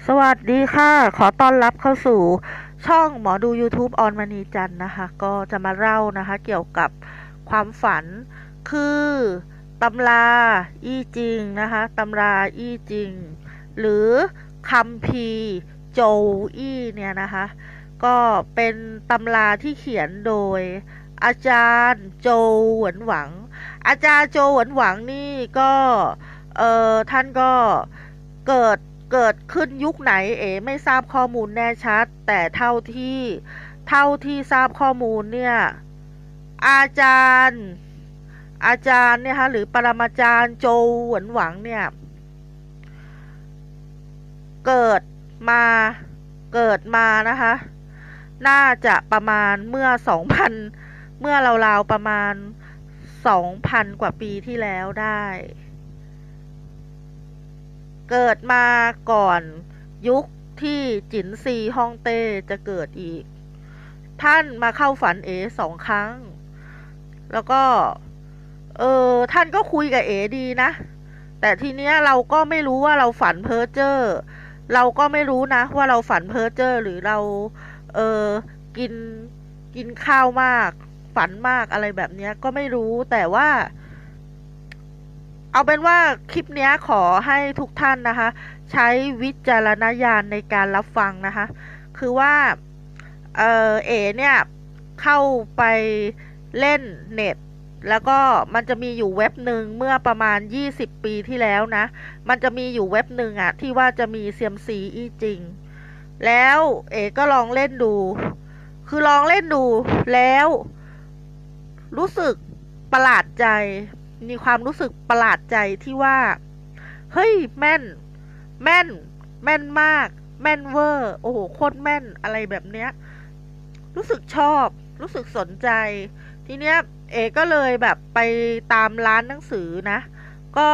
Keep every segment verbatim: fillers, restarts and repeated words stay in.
สวัสดีค่ะขอต้อนรับเข้าสู่ช่องหมอดู ยูทูบ ออนมณีจันทร์นะคะก็จะมาเล่านะคะเกี่ยวกับความฝันคือตำราอี้จิงนะคะตำราอี้จิงหรือคัมภีร์โจวอี้เนี่ยนะคะก็เป็นตำราที่เขียนโดยอาจารย์โจวหวนหวังอาจารย์โจวหวนหวังนี่ก็เออท่านก็เกิด เกิดขึ้นยุคไหนเอ๋ไม่ทราบข้อมูลแน่ชัดแต่เท่าที่เท่าที่ทราบข้อมูลเนี่ยอาจารย์อาจารย์เนี่ยฮะหรือปรมาจารย์โจวหวนหวังเนี่ยเกิดมาเกิดมานะคะน่าจะประมาณเมื่อสองพันเมื่อราวๆประมาณสองพันกว่าปีที่แล้วได้ เกิดมาก่อนยุคที่จินซีฮ่องเต้จะเกิดอีก ท่านมาเข้าฝันเอ๋สองครั้ง แล้วก็เออท่านก็คุยกับเอ๋ดีนะ แต่ทีเนี้ยเราก็ไม่รู้ว่าเราฝันเพ้อเจ้อเราก็ไม่รู้นะว่าเราฝันเพ้อเจ้อหรือเราเออกินกินข้าวมากฝันมากอะไรแบบเนี้ยก็ไม่รู้แต่ว่า เอาเป็นว่าคลิปเนี้ยขอให้ทุกท่านนะคะใช้วิจารณญาณในการรับฟังนะคะคือว่าเออเอเนี่ยเข้าไปเล่นเน็ตแล้วก็มันจะมีอยู่เว็บหนึ่งเมื่อประมาณยี่สิบปีที่แล้วนะมันจะมีอยู่เว็บหนึ่งอะที่ว่าจะมีเซียมซีอีจริงแล้วเอก็ลองเล่นดูคือลองเล่นดูแล้วรู้สึกประหลาดใจมีความรู้สึกประหลาดใจที่ว่าเฮ้ยแม่นแม่นแม่นมากแม่นเวอร์โอ้โหโคตรแม่นอะไรแบบเนี้ยรู้สึกชอบรู้สึกสนใจทีเนี้ยเอก็เลยแบบไปตามร้านหนังสือนะก็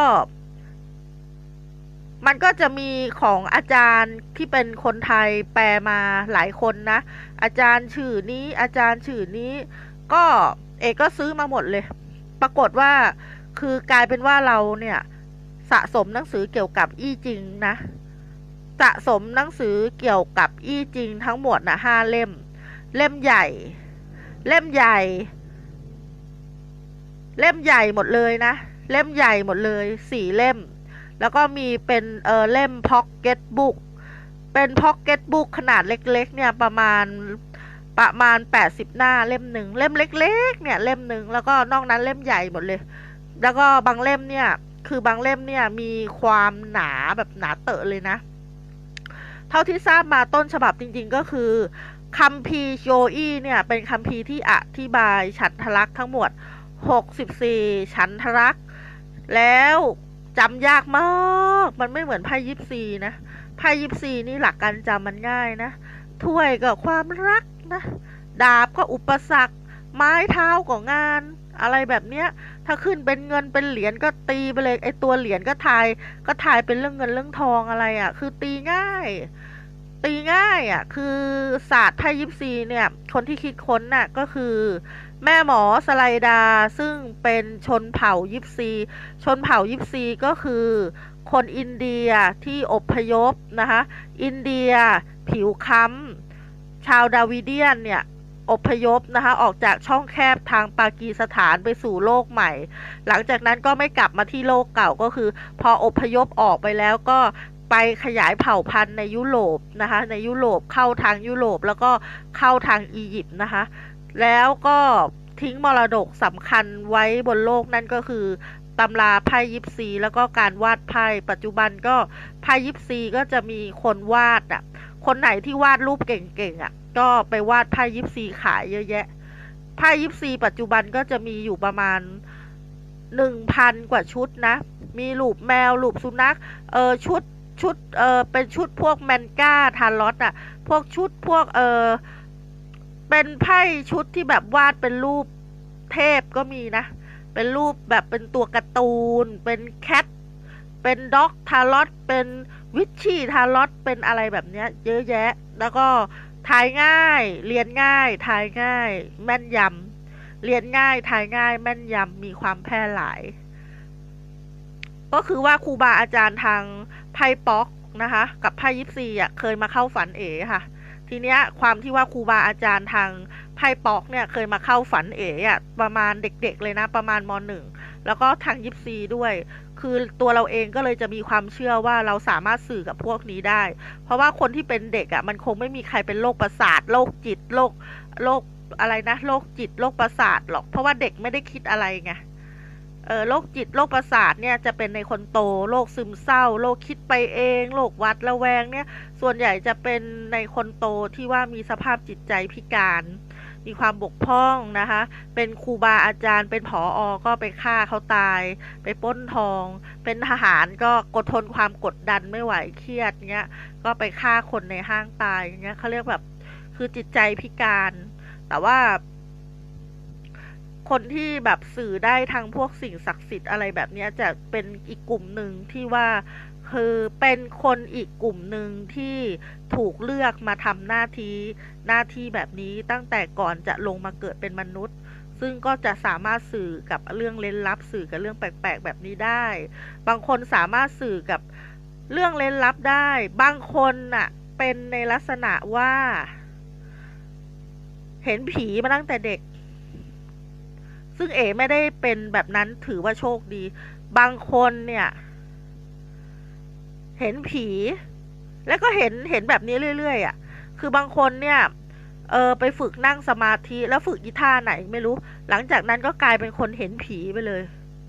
มันก็จะมีของอาจารย์ที่เป็นคนไทยแปลมาหลายคนนะอาจารย์ชื่อนี้อาจารย์ชื่อนี้ก็เอกก็ซื้อมาหมดเลยปรากฏว่าคือกลายเป็นว่าเราเนี่ยสะสมหนังสือเกี่ยวกับอี้จริงนะสะสมหนังสือเกี่ยวกับอี้จริงทั้งหมดนะห้าเล่มเล่มใหญ่เล่มใหญ่เล่มใหญ่หมดเลยนะเล่มใหญ่หมดเลยสี่เล่มแล้วก็มีเป็นเออเล่มพ็อกเก็ตบุ๊กเป็นพ็อกเก็ตบุ๊กขนาดเล็กๆเนี่ยประมาณประมาณแปดสิบหน้าเล่มหนึ่งเล่มเล็กๆเนี่ยเล่มหนึ่งแล้วก็นอกนั้นเล่มใหญ่หมดเลยแล้วก็บางเล่มเนี่ยคือบางเล่มเนี่ยมีความหนาแบบหนาเตอะเลยนะเท่าที่ทราบมาต้นฉบับจริงๆก็คือคัมภีร์โจอี้เนี่ยเป็นคัมภีร์ที่อธิบายฉันทลักษณ์ทั้งหมดหกสิบสี่ฉันทลักษณ์แล้วจำยากมากมันไม่เหมือนไพ่ยิปซีนะไพ่ยิปซีนี่หลักการจำมันง่ายนะถ้วยก็ความรักนะดาบก็อุปสรรคไม้เท้าก็งานอะไรแบบเนี้ยถ้าขึ้นเป็นเงินเป็นเหรียญก็ตีไปเลยไอตัวเหรียญก็ทายก็ทายเป็นเรื่องเงินเรื่องทองอะไรอ่ะคือตีง่ายตีง่ายอ่ะคือศาสตร์ไพ่ยิปซีเนี่ยคนที่คิดค้นน่ะก็คือแม่หมอสไลดาซึ่งเป็นชนเผ่ายิปซีชนเผ่ายิปซีก็คือคนอินเดียที่อพยพนะคะอินเดียผิวค้ำชาวดาวิเดียนเนี่ยอพยพนะคะออกจากช่องแคบทางปากีสถานไปสู่โลกใหม่หลังจากนั้นก็ไม่กลับมาที่โลกเก่าก็คือพออพยพออกไปแล้วก็ไปขยายเผ่าพันธุ์ในยุโรปนะคะในยุโรปเข้าทางยุโรปแล้วก็เข้าทางอียิปต์นะคะแล้วก็ทิ้งมรดกสำคัญไว้บนโลกนั่นก็คือตำราไพ่ยิปซีแล้วก็การวาดไพ่ปัจจุบันก็ไพ่ยิปซีก็จะมีคนวาดอ่ะคนไหนที่วาดรูปเก่งๆอ่ะก็ไปวาดไพ่ยิปซีขายเยอะแยะไพ่ยิปซีปัจจุบันก็จะมีอยู่ประมาณหนึ่งพันกว่าชุดนะมีรูปแมวรูปสุนัขเออชุดชุดเออเป็นชุดพวกแมนก้าทารอตอ่ะพวกชุดพวกเออเป็นไพ่ชุดที่แบบวาดเป็นรูปเทพก็มีนะเป็นรูปแบบเป็นตัวการ์ตูนเป็นแคทเป็นด็อกทารอตเป็นวิชชี่ทารอตเป็นอะไรแบบเนี้ยเยอะแยะแล้วก็ทายง่ายเรียนง่ายทายง่ายแม่นยำเรียนง่ายทายง่ายแม่นยำมีความแพร่หลายก็คือว่าครูบาอาจารย์ทางไพ่ป๊อกนะคะ กับไพ่ยิปซีอ่ะเคยมาเข้าฝันเอ๋ค่ะ ทีเนี้ยความที่ว่าครูบาอาจารย์ทางไพ่ป๊อกเนี่ยเคยมาเข้าฝันเอ๋อ่ะประมาณเด็กๆเลยนะประมาณมหนึ่งแล้วก็ทางยิปซีด้วย คือตัวเราเองก็เลยจะมีความเชื่อว่าเราสามารถสื่อกับพวกนี้ได้ เพราะว่าคนที่เป็นเด็กอ่ะมันคงไม่มีใครเป็นโรคประสาทโรคจิตโรคโรคอะไรนะโรคจิตโรคประสาทหรอกเพราะว่าเด็กไม่ได้คิดอะไรไงเออโรคจิตโรคประสาทเนี่ยจะเป็นในคนโตโรคซึมเศร้าโรคคิดไปเองโรคหวาดระแวงเนี่ยส่วนใหญ่จะเป็นในคนโตที่ว่ามีสภาพจิตใจพิการมีความบกพร่องนะคะเป็นครูบาอาจารย์เป็นผออก็ไปฆ่าเขาตายไปปล้นทองเป็นทหารก็กดทนความกดดันไม่ไหวเครียดเงี้ยก็ไปฆ่าคนในห้างตายเงี้ยเขาเรียกแบบคือจิตใจพิการแต่ว่าคนที่แบบสื่อได้ทางพวกสิ่งศักดิ์สิทธิ์อะไรแบบนี้จะเป็นอีกกลุ่มหนึ่งที่ว่าคือเป็นคนอีกกลุ่มหนึ่งที่ถูกเลือกมาทำหน้าที่หน้าที่แบบนี้ตั้งแต่ก่อนจะลงมาเกิดเป็นมนุษย์ซึ่งก็จะสามารถสื่อกับเรื่องเร้นลับสื่อกับเรื่องแปลกๆแบบนี้ได้บางคนสามารถสื่อกับเรื่องเร้นลับได้บางคนน่ะเป็นในลักษณะว่าเห็นผีมาตั้งแต่เด็กซึ่งเอ๋ไม่ได้เป็นแบบนั้นถือว่าโชคดีบางคนเนี่ยเห็นผีแล้วก็เห็นเห็นแบบนี้เรื่อยๆอ่ะคือบางคนเนี่ยเออไปฝึกนั่งสมาธิแล้วฝึกอีท่าไหนไม่รู้หลังจากนั้นก็กลายเป็นคนเห็นผีไปเลย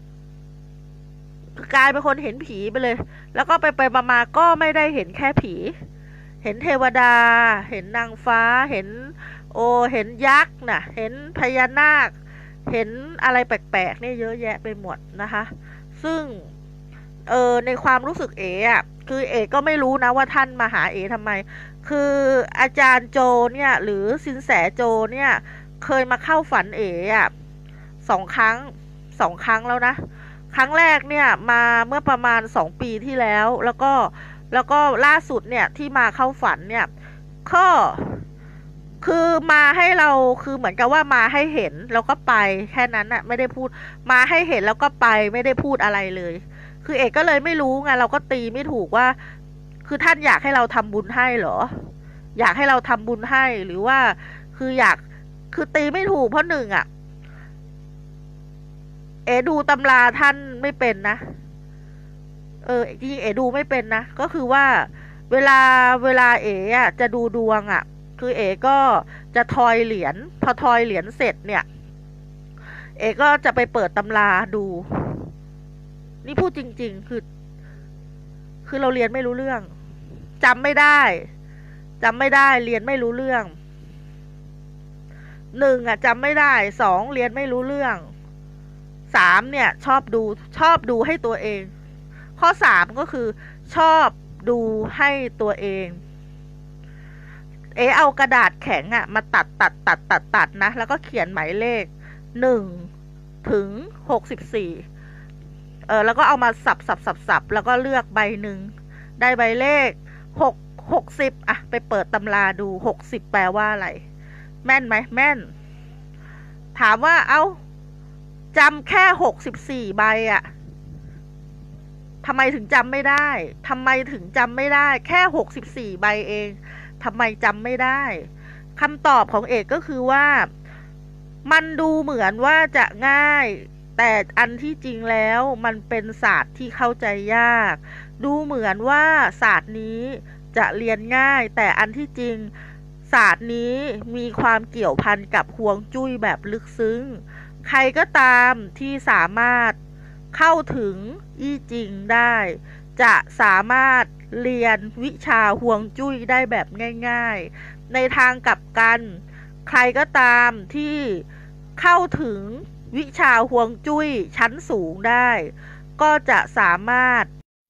กลายเป็นคนเห็นผีไปเลยแล้วก็ไปไปมาๆก็ไม่ได้เห็นแค่ผีเห็นเทวดาเห็นนางฟ้าเห็นโอเห็นยักษ์น่ะเห็นพญานาคเห็นอะไรแปลกๆเนี่ยเยอะแยะไปหมดนะคะซึ่งเออในความรู้สึกเอ๋อะคือเอ๋ก็ไม่รู้นะว่าท่านมาหาเอ๋ทำไมคืออาจารย์โจเนี่ยหรือสินแสโจเนี่ยเคยมาเข้าฝันเอ๋อะสองครั้งสองครั้งแล้วนะครั้งแรกเนี่ยมาเมื่อประมาณสองปีที่แล้วแล้วก็แล้วก็ล่าสุดเนี่ยที่มาเข้าฝันเนี่ยก็คือมาให้เราคือเหมือนกับว่ามาให้เห็นแล้วก็ไปแค่นั้นน่ะไม่ได้พูดมาให้เห็นแล้วก็ไปไม่ได้พูดอะไรเลยคือเอกก็เลยไม่รู้ไงเราก็ตีไม่ถูกว่าคือท่านอยากให้เราทำบุญให้เหรออยากให้เราทำบุญให้หรือว่าคืออยากคือตีไม่ถูกเพราะหนึ่งอ่ะเอดูตำราท่านไม่เป็นนะเออจริงเอดูไม่เป็นนะก็คือว่าเวลาเวลาเออ่ะจะดูดวงอ่ะคือเอก็จะทอยเหรียญพอทอยเหรียญเสร็จเนี่ยเอก็จะไปเปิดตำราดูนี่พูดจริงๆคือคือเราเรียนไม่รู้เรื่องจำไม่ได้จำไม่ได้เรียนไม่รู้เรื่องหนึ่งอ่ะจำไม่ได้สองเรียนไม่รู้เรื่องสามเนี่ยชอบดูชอบดูให้ตัวเองข้อสามก็คือชอบดูให้ตัวเองเอเอากระดาษแข็งอะมาตัดตัดตัดตัดตัดนะแล้วก็เขียนหมายเลขหนึ่งถึงหกสิบสี่เออแล้วก็เอามาสับสับสับสับแล้วก็เลือกใบหนึ่งได้ใบเลขหกหกสิบอะไปเปิดตำราดูหกสิบแปลว่าอะไรแม่นไหมแม่นถามว่าเอาจำแค่หกสิบสี่ใบอะทำไมถึงจำไม่ได้ทำไมถึงจำไม่ได้แค่หกสิบสี่ใบเองทำไมจำไม่ได้คำตอบของเอกก็คือว่ามันดูเหมือนว่าจะง่ายแต่อันที่จริงแล้วมันเป็นศาสตร์ที่เข้าใจยากดูเหมือนว่าศาสตร์นี้จะเรียนง่ายแต่อันที่จริงศาสตร์นี้มีความเกี่ยวพันกับฮวงจุ้ยแบบลึกซึ้งใครก็ตามที่สามารถเข้าถึงอี้จริงได้จะสามารถเรียนวิชาฮวงจุ้ยได้แบบง่ายๆในทางกลับกันใครก็ตามที่เข้าถึงวิชาฮวงจุ้ยชั้นสูงได้ก็จะสามารถ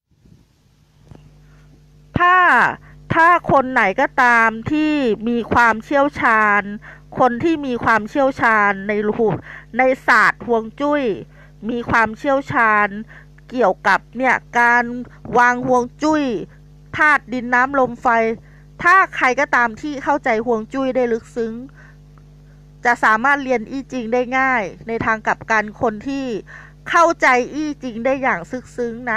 ถ้าถ้าคนไหนก็ตามที่มีความเชี่ยวชาญคนที่มีความเชี่ยวชาญในรูในศาสตร์ฮวงจุ้ยมีความเชี่ยวชาญเกี่ยวกับเนี่ยการวางฮวงจุ้ยธาตุดินน้ำลมไฟถ้าใครก็ตามที่เข้าใจฮวงจุ้ยได้ลึกซึ้งจะสามารถเรียนอี้จริงได้ง่ายในทางกลับกันคนที่เข้าใจอี้จริงได้อย่างซึกซึ้งนะ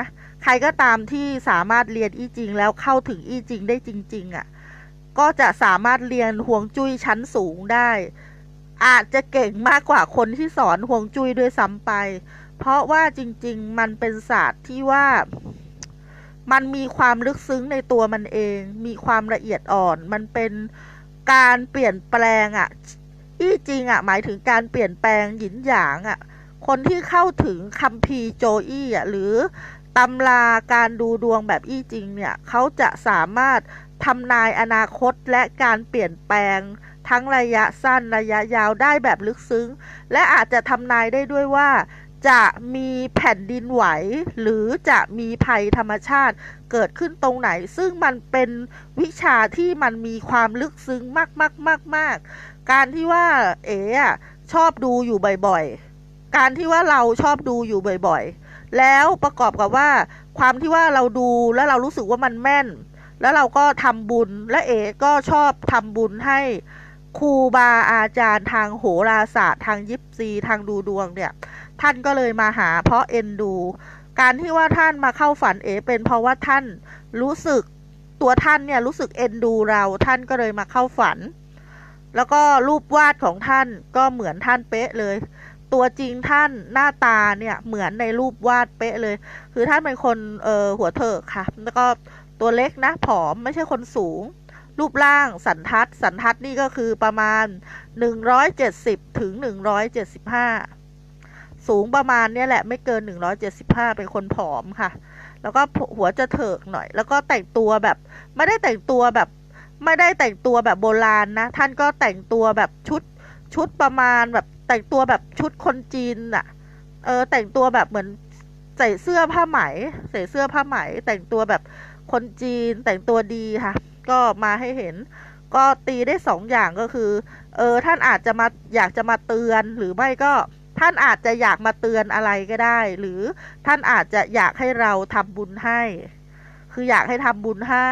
ใครก็ตามที่สามารถเรียนอี้จิงแล้วเข้าถึงอี้จิงได้จริงๆอ่ะก็จะสามารถเรียนฮวงจุ้ยชั้นสูงได้อาจจะเก่งมากกว่าคนที่สอนฮวงจุ้ยด้วยซ้ำไปเพราะว่าจริงๆมันเป็นศาสตร์ที่ว่ามันมีความลึกซึ้งในตัวมันเองมีความละเอียดอ่อนมันเป็นการเปลี่ยนแปลงอ่ะอี้จริงอ่ะหมายถึงการเปลี่ยนแปลงหยินหยางอ่ะคนที่เข้าถึงคัมภีร์โจอี้อ่ะหรือตำราการดูดวงแบบอี้จริงเนี่ยเขาจะสามารถทำนายอนาคตและการเปลี่ยนแปลงทั้งระยะสั้นระยะยาวได้แบบลึกซึ้งและอาจจะทำนายได้ด้วยว่าจะมีแผ่นดินไหวหรือจะมีภัยธรรมชาติเกิดขึ้นตรงไหนซึ่งมันเป็นวิชาที่มันมีความลึกซึ้งมากมากมากมากการที่ว่าเอ๋อะชอบดูอยู่บ่อยๆการที่ว่าเราชอบดูอยู่บ่อยๆแล้วประกอบกับว่าความที่ว่าเราดูแล้วเรารู้สึกว่ามันแม่นแล้วเราก็ทำบุญและเอ๋ก็ชอบทำบุญให้ครูบาอาจารย์ทางโหราศาสตร์ทางยิปซีทางดูดวงเนี่ยท่านก็เลยมาหาเพราะเอ็นดูการที่ว่าท่านมาเข้าฝันเอ๋เป็นเพราะว่าท่านรู้สึกตัวท่านเนี่ยรู้สึกเอ็นดูเราท่านก็เลยมาเข้าฝันแล้วก็รูปวาดของท่านก็เหมือนท่านเป๊ะเลยตัวจริงท่านหน้าตาเนี่ยเหมือนในรูปวาดเป๊ะเลยคือท่านเป็นคนเอ่อหัวเถิกค่ะแล้วก็ตัวเล็กนะผอมไม่ใช่คนสูงรูปร่างสันทัดสันทัดนี่ก็คือประมาณหนึ่งร้อยเจ็ดสิบถึงหนึ่งร้อยเจ็ดสิบห้าสูงประมาณนี้แหละไม่เกินหนึ่งร้อยเจ็ดสิบห้าเป็นคนผอมค่ะแล้วก็หัวจะเถิกหน่อยแล้วก็แต่งตัวแบบไม่ได้แต่งตัวแบบไม่ได้แต่งตัวแบบโบราณนะท่านก็แต่งตัวแบบชุดชุดประมาณแบบแต่งตัวแบบชุดคนจีนอะเออแต่งตัวแบบเหมือนใส่เสื้อผ้าไหมใส่เสื้อผ้าไหมแต่งตัวแบบคนจีนแต่งตัวดีค่ะก็มาให้เห็นก็ตีได้สองอย่างก็คือเออท่านอาจจะมาอยากจะมาเตือนหรือไม่ก็ท่านอาจจะอยากมาเตือนอะไรก็ได้หรือท่านอาจจะอยากให้เราทำบุญให้คืออยากให้ทำบุญให้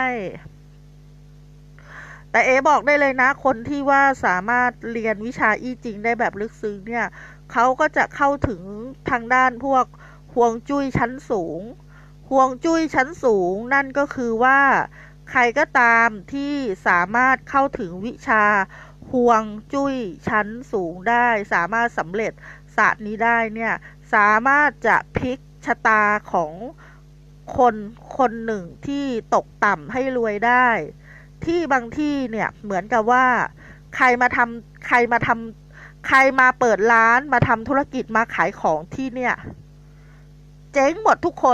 แต่เอบอกได้เลยนะคนที่ว่าสามารถเรียนวิชาอี้จริงได้แบบลึกซึ้งเนี่ยเขาก็จะเข้าถึงทางด้านพวกฮวงจุ้ยชั้นสูงฮวงจุ้ยชั้นสูงนั่นก็คือว่าใครก็ตามที่สามารถเข้าถึงวิชาฮวงจุ้ยชั้นสูงได้สามารถสำเร็จศาสตร์นี้ได้เนี่ยสามารถจะพลิกชะตาของคนคนหนึ่งที่ตกต่ำให้รวยได้ที่บางที่เนี่ยเหมือนกับว่าใครมาทำใครมาทำใครมาเปิดร้านมาทำธุรกิจมาขายของที่เนี่ยเจ๊งหมดทุกคน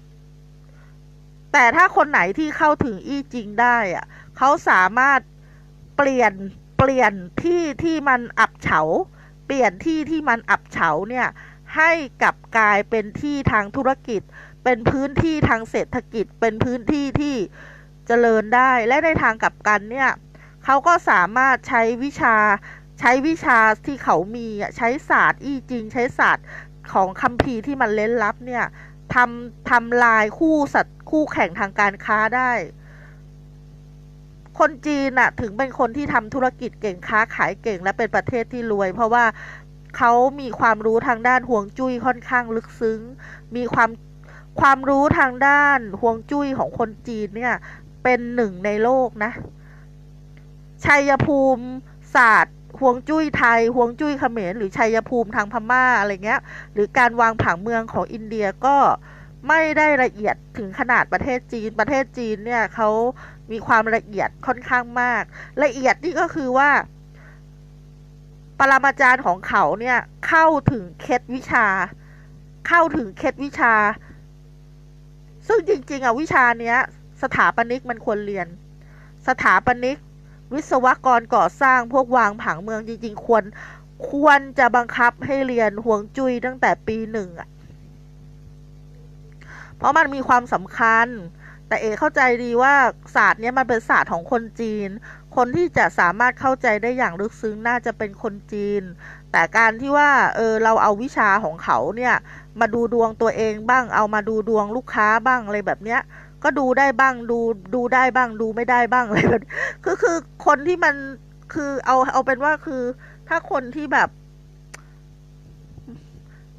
แต่ถ้าคนไหนที่เข้าถึงอี้จริงได้อะเขาสามารถเปลี่ยนเปลี่ยนที่ที่มันอับเฉาเปลี่ยนที่ที่มันอับเฉาเนี่ยให้กลับกลายเป็นที่ทางธุรกิจเป็นพื้นที่ทางเศรษฐกิจเป็นพื้นที่ที่เจริญได้และในทางกลับกันเนี่ยเขาก็สามารถใช้วิชาใช้วิชาที่เขามีใช้ศาสตร์อี้จริงใช้ศาสตร์ของคัมภีร์ที่มันเล้นลับเนี่ยทำทำลายคู่สัตว์คู่แข่งทางการค้าได้คนจีนน่ะถึงเป็นคนที่ทำธุรกิจเก่งค้าขายเก่งและเป็นประเทศที่รวยเพราะว่าเขามีความรู้ทางด้านฮวงจุ้ยค่อนข้างลึกซึ้งมีความความรู้ทางด้านฮวงจุ้ยของคนจีนเนี่ยเป็นหนึ่งในโลกนะชัยภูมิศาสตร์ฮวงจุ้ยไทยฮวงจุ้ยเขมรหรือชัยภูมิทางพม่าอะไรเงี้ยหรือการวางผังเมืองของอินเดียก็ไม่ได้ละเอียดถึงขนาดประเทศจีนประเทศจีนเนี่ยเขามีความละเอียดค่อนข้างมากละเอียดนี่ก็คือว่าปรมาจารย์ของเขาเนี่ยเข้าถึงเคล็ดวิชาเข้าถึงเคล็ดวิชาซึ่งจริงๆอ่ะวิชาเนี้ยสถาปนิกมันควรเรียนสถาปนิกวิศวกรก่อสร้างพวกวางผังเมืองจริงๆควรควรจะบังคับให้เรียนฮวงจุ้ยตั้งแต่ปีหนึ่งอ่ะเพราะมันมีความสำคัญแต่เอเข้าใจดีว่าศาสตร์นี้มันเป็นศาสตร์ของคนจีนคนที่จะสามารถเข้าใจได้อย่างลึกซึ้งน่าจะเป็นคนจีนแต่การที่ว่าเออเราเอาวิชาของเขาเนี่ยมาดูดวงตัวเองบ้างเอามาดูดวงลูกค้าบ้างอะไรแบบเนี้ยก็ดูได้บ้างดูดูได้บ้างดูไม่ได้บ้างอะไรแบบคือคือคนที่มันคือเอาเอาเป็นว่าคือถ้าคนที่แบบ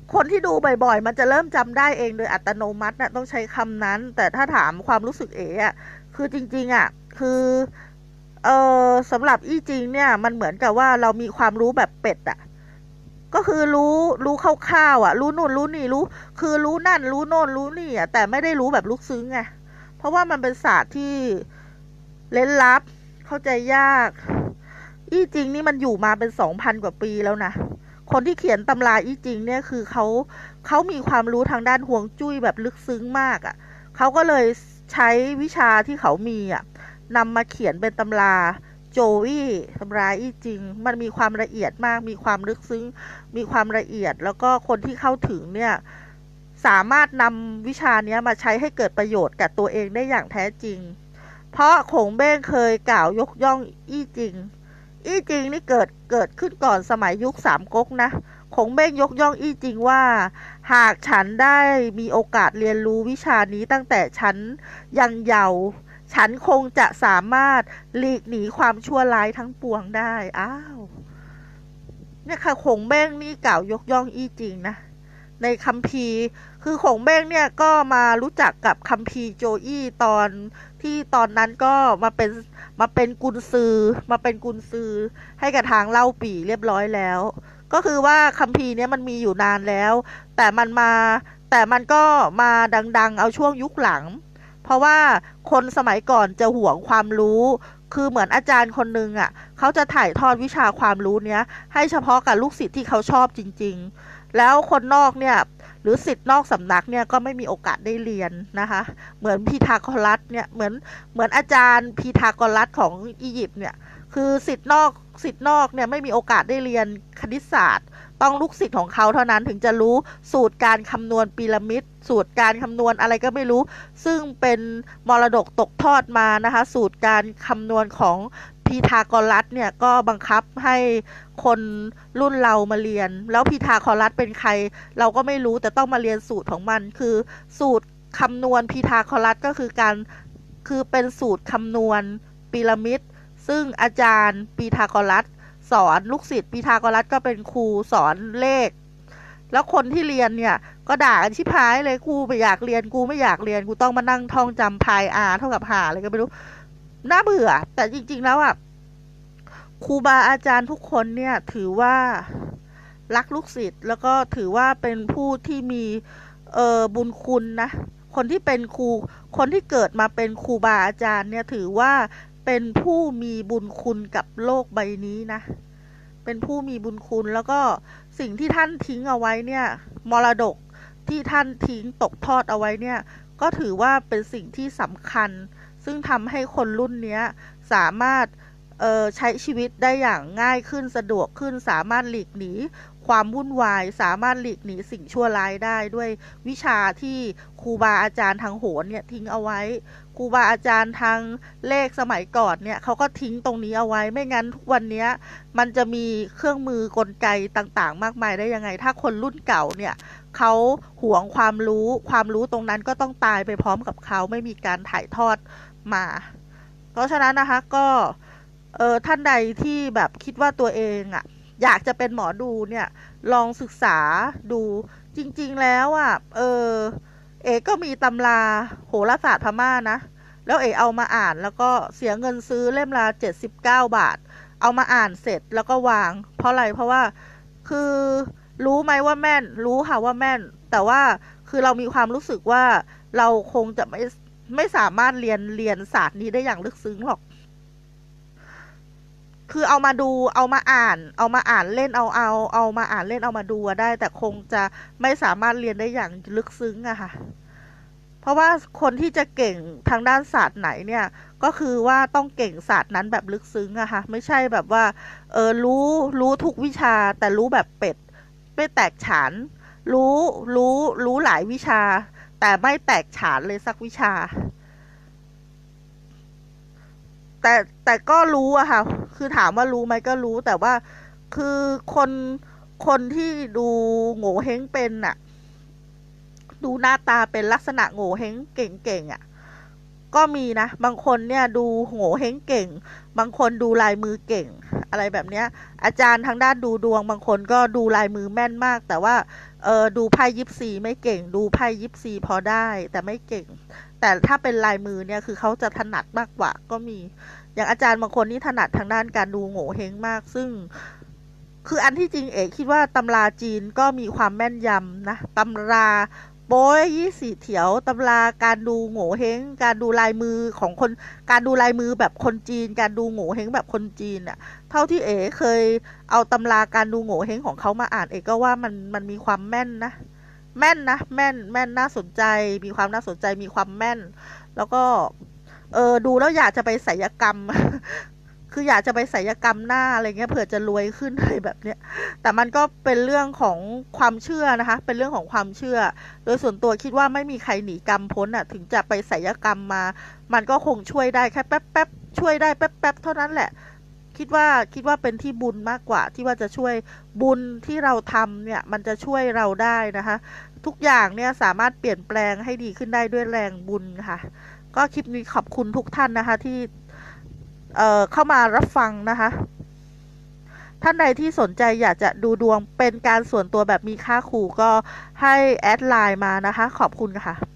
คนที่ดูบ่อยๆมันจะเริ่มจำได้เองโดยอัตโนมัตินะต้องใช้คำนั้นแต่ถ้าถามความรู้สึกเอ๋อะคือจริงๆอะคือเออสำหรับอี้จริงเนี่ยมันเหมือนกับว่าเรามีความรู้แบบเป็ดอะก็คือรู้รู้คร่าวๆอะรู้นู่นรู้นี่รู้คือรู้นั่นรู้โน่นรู้นี่อะแต่ไม่ได้รู้แบบลึกซึ้งไงเพราะว่ามันเป็นศาสตร์ที่เร้นลับเข้าใจยากอี้จริงนี่มันอยู่มาเป็นสองพันกว่าปีแล้วนะ คนที่เขียนตำราอี้จริงเนี่ยคือเขาเขามีความรู้ทางด้านฮวงจุ้ยแบบลึกซึ้งมากอ่ะเขาก็เลยใช้วิชาที่เขามีอ่ะนำมาเขียนเป็นตำราโจวี่ตำราอี้จริงมันมีความละเอียดมากมีความลึกซึ้งมีความละเอียดแล้วก็คนที่เข้าถึงเนี่ยสามารถนำวิชาเนี้ยมาใช้ให้เกิดประโยชน์กับตัวเองได้อย่างแท้จริงเพราะโขงเบ้งเคยกล่าวยกย่องอี้จริง อี้จริงนี่เกิดเกิดขึ้นก่อนสมัยยุคสามก๊กนะคงเบ้งยกย่องอี้จริงว่าหากฉันได้มีโอกาสเรียนรู้วิชานี้ตั้งแต่ฉันยังเยาว์ฉันคงจะสามารถหลีกหนีความชั่วร้ายทั้งปวงได้อ้าวเนี่ยค่ะคงเบ้งนี่กล่าวยกย่องอี้จริงนะในคัมภีร์คือคงเบ้งเนี่ยก็มารู้จักกับคัมภีร์โจอี้ตอนที่ตอนนั้นก็มาเป็น มาเป็นกุนซือมาเป็นกุนซือให้กับทางเล่าปี่เรียบร้อยแล้วก็คือว่าคัมภีร์เนี้ยมันมีอยู่นานแล้วแต่มันมาแต่มันก็มาดังๆเอาช่วงยุคหลังเพราะว่าคนสมัยก่อนจะหวงความรู้คือเหมือนอาจารย์คนหนึ่งอ่ะเขาจะถ่ายทอดวิชาความรู้เนี้ยให้เฉพาะกับลูกศิษย์ที่เขาชอบจริงๆแล้วคนนอกเนี่ยหรือศิษย์นอกสำนักเนี่ยก็ไม่มีโอกาสได้เรียนนะคะเหมือนพีทาโกรัสเนี่ยเหมือน เหมือนอาจารย์พีทาโกรัสของอียิปต์เนี่ยคือศิษย์นอกศิษย์นอกเนี่ยไม่มีโอกาสได้เรียนคณิตศาสตร์ต้องลูกศิษย์ของเขาเท่านั้นถึงจะรู้สูตรการคำนวณพีระมิดสูตรการคำนวณอะไรก็ไม่รู้ซึ่งเป็นมรดกตกทอดมานะคะสูตรการคำนวณของพีทาโกรัสเนี่ยก็บังคับให้คนรุ่นเรามาเรียนแล้วพีทาโกรัสเป็นใครเราก็ไม่รู้แต่ต้องมาเรียนสูตรของมันคือสูตรคำนวณพีทาโกรัสก็คือการ คือเป็นสูตรคำนวณพีระมิดซึ่งอาจารย์พีทาโกรัสสอนลูกศิษย์พีทาโกรัสก็เป็นครูสอนเลขแล้วคนที่เรียนเนี่ยก็ด่ากันชิบหายเลยกูไม่อยากเรียนกูไม่อยากเรียนกูต้องมานั่งท่องจำพายอาเท่ากับหาอะไรก็ไม่รู้น่าเบื่อแต่จริงๆแล้วอ่ะครูบาอาจารย์ทุกคนเนี่ยถือว่ารักลูกศิษย์แล้วก็ถือว่าเป็นผู้ที่มีเอ่อบุญคุณนะคนที่เป็นครูคนที่เกิดมาเป็นครูบาอาจารย์เนี่ยถือว่าเป็นผู้มีบุญคุณกับโลกใบนี้นะเป็นผู้มีบุญคุณแล้วก็สิ่งที่ท่านทิ้งเอาไว้เนี่ยมรดกที่ท่านทิ้งตกทอดเอาไว้เนี่ยก็ถือว่าเป็นสิ่งที่สำคัญซึ่งทำให้คนรุ่นเนี้ยสามารถ เอ่อใช้ชีวิตได้อย่างง่ายขึ้นสะดวกขึ้นสามารถหลีกหนีความวุ่นวายสามารถหลีกหนีสิ่งชั่วร้ายได้ด้วยวิชาที่ครูบาอาจารย์ทางโหราเนี่ยทิ้งเอาไว้ครูบาอาจารย์ทางเลขสมัยก่อนเนี่ยเขาก็ทิ้งตรงนี้เอาไว้ไม่งั้นทุกวันนี้มันจะมีเครื่องมือกลไกต่างๆมากมายได้ยังไงถ้าคนรุ่นเก่าเนี่ยเขาหวงความรู้ความรู้ตรงนั้นก็ต้องตายไปพร้อมกับเขาไม่มีการถ่ายทอดมาเพราะฉะนั้นนะคะก็ เออท่านใดที่แบบคิดว่าตัวเองอ่ะอยากจะเป็นหมอดูเนี่ยลองศึกษาดูจริงๆแล้วอ่ะเออเอกก็มีตำราโหราศาสตร์พม่านะแล้วเอกเอามาอ่านแล้วก็เสียเงินซื้อเล่มละเจ็ดสิบเก้าบาทเอามาอ่านเสร็จแล้วก็วางเพราะอะไรเพราะว่าคือรู้ไหมว่าแม่นรู้ค่ะว่าแม่นแต่ว่าคือเรามีความรู้สึกว่าเราคงจะไม่ไม่สามารถเรียนเรียนศาสตร์นี้ได้อย่างลึกซึ้งหรอก คือเอามาดูเอามาอ่านเอามาอ่านเล่นเอาเอาเอามาอ่านเล่นเอามาดูได้แต่คงจะไม่สามารถเรียนได้อย่างลึกซึ้งอะค่ะเพราะว่าคนที่จะเก่งทางด้านศาสตร์ไหนเนี่ยก็คือว่าต้องเก่งศาสตร์นั้นแบบลึกซึ้งอะค่ะไม่ใช่แบบว่าเออรู้รู้ทุกวิชาแต่รู้แบบเป็ดไม่แตกฉานรู้รู้รู้หลายวิชาแต่ไม่แตกฉานเลยสักวิชา แต่แต่ก็รู้อะค่ะคือถามว่ารู้ไหมก็รู้แต่ว่าคือคนคนที่ดูโง่เฮงเป็นอะดูหน้าตาเป็นลักษณะโง่เฮงเก่งๆอะก็มีนะบางคนเนี่ยดูโง่เฮงเก่งบางคนดูลายมือเก่งอะไรแบบเนี้ยอาจารย์ทางด้านดูดวงบางคนก็ดูลายมือแม่นมากแต่ว่าเเออดูไพ่ยิปซีไม่เก่งดูไพ่ยิปซีพอได้แต่ไม่เก่งแต่ถ้าเป็นลายมือเนี่ยคือเขาจะถนัดมากกว่าก็มีอย่างอาจารย์บางคนนี่ถนัดทางด้านการดูโง่เฮงมากซึ่งคืออันที่จริงเอกคิดว่าตำราจีนก็มีความแม่นยำนะตำราโป้ยยี่สี่เถียวตำราการดูโง่เฮงการดูลายมือของคนการดูลายมือแบบคนจีนการดูโง่เฮงแบบคนจีนเนี่ยเท่าที่เอ๋เคยเอาตำราการดูโง่เฮงของเขามาอ่านเอ๋ก็ว่ามันมันมีความแม่นนะแม่นนะแม่นแม่นน่าสนใจมีความน่าสนใจมีความแม่นแล้วก็เออดูแล้วอยากจะไปศัลยกรรมคืออยากจะไปศัลยกรรมหน้าอะไรเงี้ยเผื่อจะรวยขึ้นอะไรแบบเนี้ยแต่มันก็เป็นเรื่องของความเชื่อนะคะเป็นเรื่องของความเชื่อโดยส่วนตัวคิดว่าไม่มีใครหนีกรรมพ้นอ่ะถึงจะไปศัลยกรรมมามันก็คงช่วยได้แค่แป๊บแป๊บช่วยได้แป๊บแป๊บเท่านั้นแหละคิดว่าคิดว่าเป็นที่บุญมากกว่าที่ว่าจะช่วยบุญที่เราทำเนี่ยมันจะช่วยเราได้นะคะทุกอย่างเนี่ยสามารถเปลี่ยนแปลงให้ดีขึ้นได้ด้วยแรงบุญค่ะก็คลิปนี้ขอบคุณทุกท่านนะคะที่เอ่อเข้ามารับฟังนะคะท่านใดที่สนใจอยากจะดูดวงเป็นการส่วนตัวแบบมีค่าครูก็ให้แอดไลน์มานะคะขอบคุณค่ะ